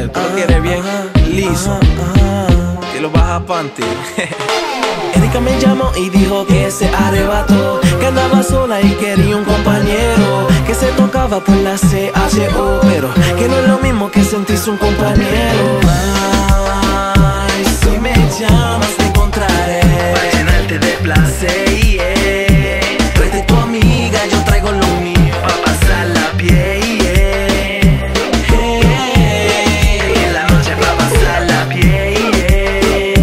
tú lo quieres bien liso, que lo baja panty. Erika me llamó y dijo que se arrebató, que andaba sola y quería un compañero, que se tocaba por la CHO, pero que no es lo mismo que sentirse un compañero. Ay, si me llamas te encontraré para llenarte de placer, yeah. Tráete tu amiga, yo traigo lo mío pa' pasar la pie, yeah. En la noche pa' pasar la pie, yeah.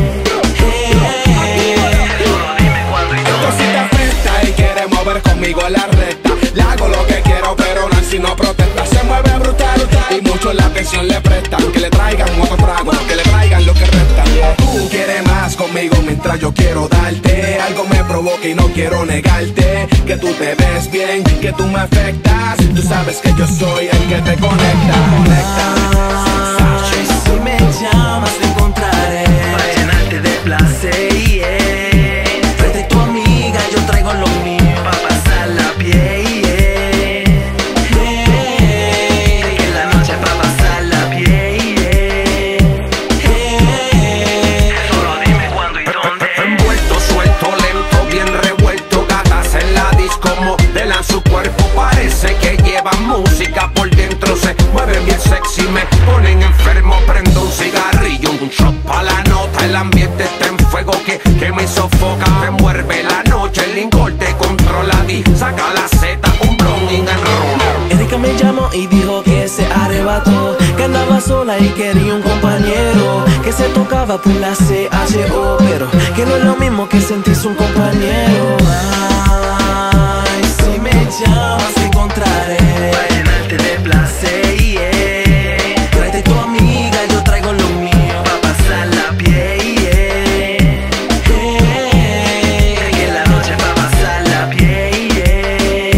Solo dime cuándo y Esto dónde. sí te afecta y quiere mover conmigo en la recta. Le hago lo que quiero, pero Nancy no protesta. Se mueve brutal y mucho la atención le prestan. Que le traigan otro trago, que le traigan lo que resta. Tú quieres más conmigo mientras yo quiero darte. Algo me provoca y no quiero negarte. Que tú te ves bien, que tú me afectas. Tú sabes que yo soy el que te conecta. Ay, si me llamas te encontraré para llenarte de placer, yeah. Tráete tu amiga, yo traigo lo mío Pa' pasar la pie, yeah. En la noche pa' pasar la pie, yeah. Solo dime cuándo y dónde. Envuelto, suelto, lento, bien revuelto. Gatas en la disco modelan su cuerpo. Parece que llevan música por dentro. Se mueven bien sexy, me ponen enfermo. Prendo un cigarrillo, un shot pa' la nota. El ambiente está en fuego que me sofoca. Me muerde la noche, el licor te controla. Y saca la seta, un blon y enrona. Erika me llamó y dijo que se arrebató, que andaba sola y quería un compañero, que se tocaba por la CHO, pero que no es lo mismo que sentirse un compañero. Ay, si me llamas te encontraré Para llenarte de placer, yeah. Tráete tu amiga, yo traigo lo mío Pa' pasar la pie, yeah. En la noche pa' pasar la pie, yeah.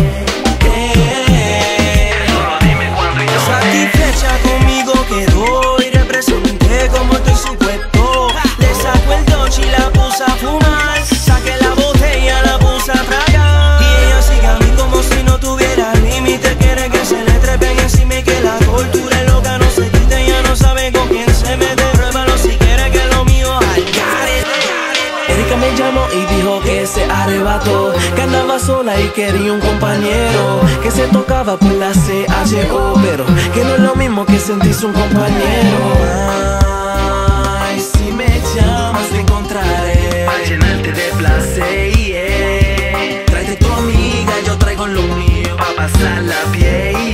Solo dime cuándo y dónde. Satisfecha conmigo quedó y representé como estoy supuesto. Le saco el Dodge y la puse a fumar, saqué la botella, la puse a tragar, y ella sigue a mí como si no tuviera límite. Quiere que se le trepen encima y que la torture loca no se quite. Ya no sabe con quién se mete, pruébalo si quiere que lo mío al garete. Erika me llamó y dijo que se arrebató, que andaba sola y quería un compañero, que se tocaba por la CHO, pero que no es lo mismo que sentirse un compañero. Ay, si me llamas te encontraré Para llenarte de placer, yeah. Tráete tu amiga, yo traigo lo mío Pa' pasar la pie,